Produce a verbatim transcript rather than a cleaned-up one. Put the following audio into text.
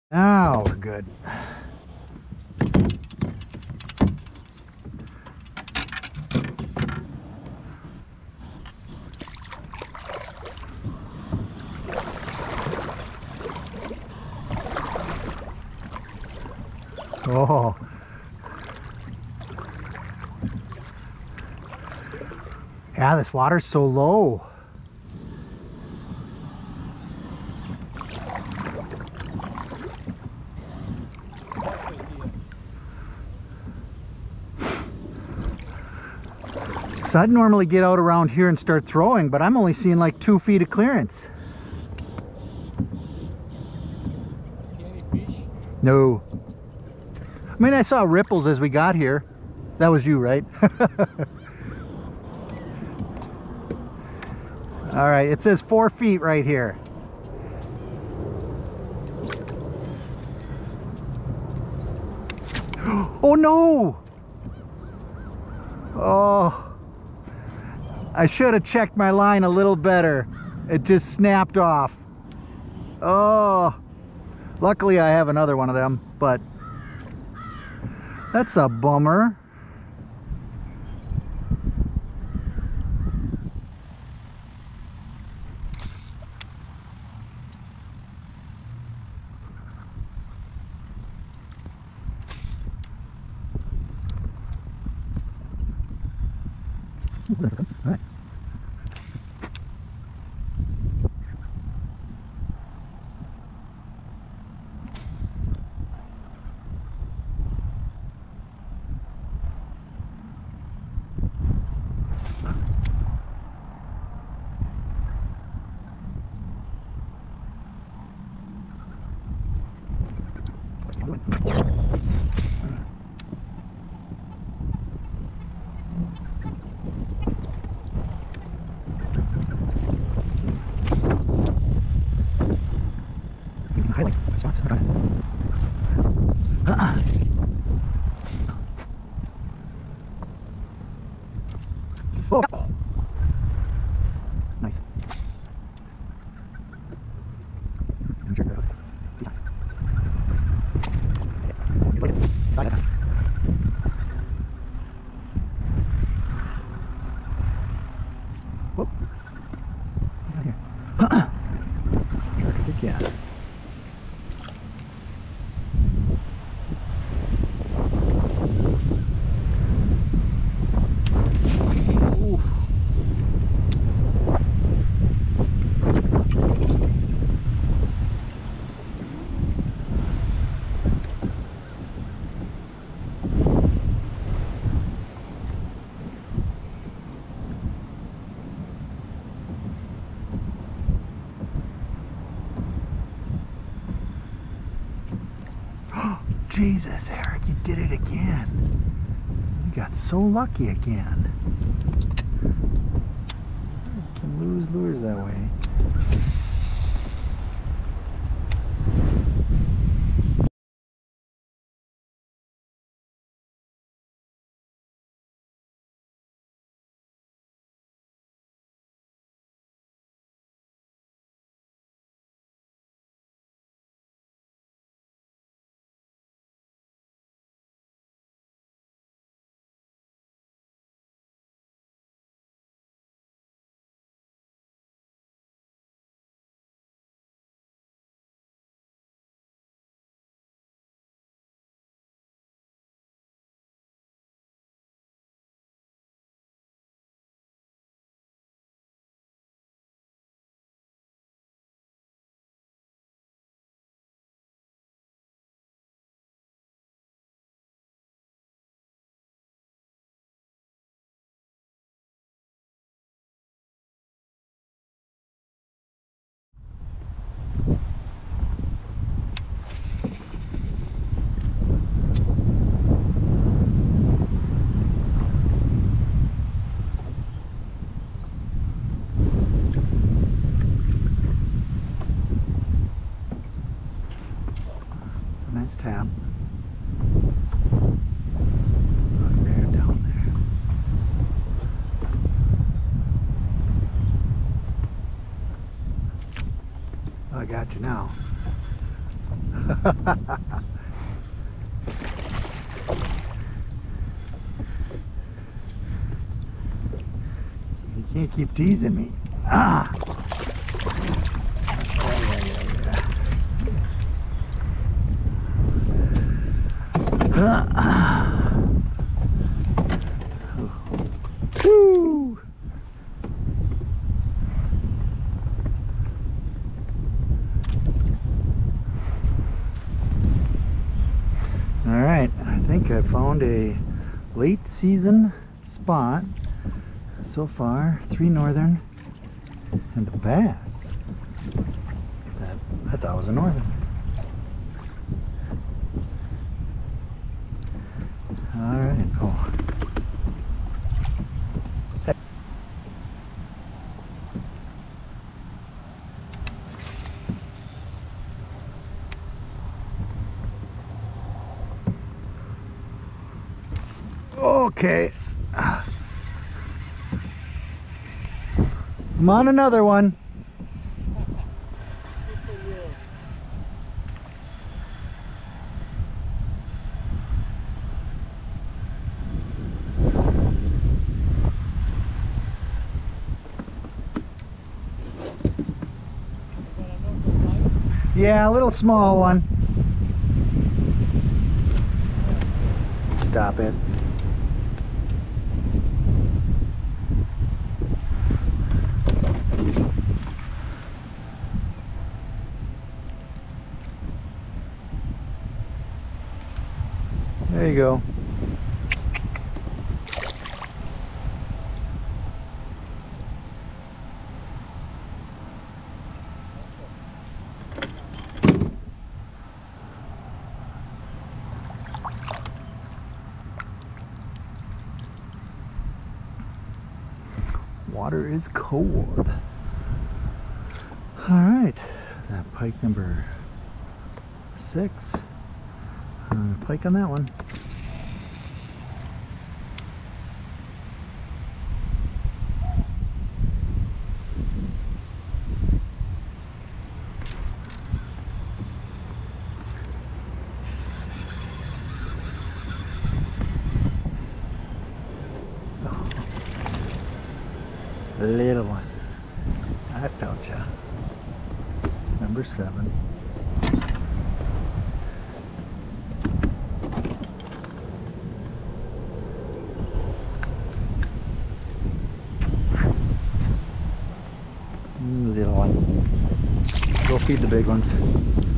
Now we're good. Oh. Yeah, this water's so low. So I'd normally get out around here and start throwing, but I'm only seeing like two feet of clearance. See any fish? No. I mean, I saw ripples as we got here. That was you, right? All right, it says four feet right here. Oh no! Oh, I should have checked my line a little better. It just snapped off. Oh, luckily I have another one of them, but that's a bummer. All right. Highlight spots. Okay. Uh-uh. Oh. Nice. Whoop. Right here. Uh-uh. Jerk it again. Jesus, Eric, you did it again. You got so lucky again. You can lose lures that way. Nice tap. Right down there. Oh, I got you now. You can't keep teasing me. Ah. Woo. All right, I think I found a late season spot so far. Three northern and a bass that I thought was a northern. All right. Oh. Okay. I'm on another one. Yeah, a little small one. Stop it. There you go. Water is cold. All right, that pike number six. Uh, pike on that one. Little one. I told ya. Number seven. Little one. Go feed the big ones.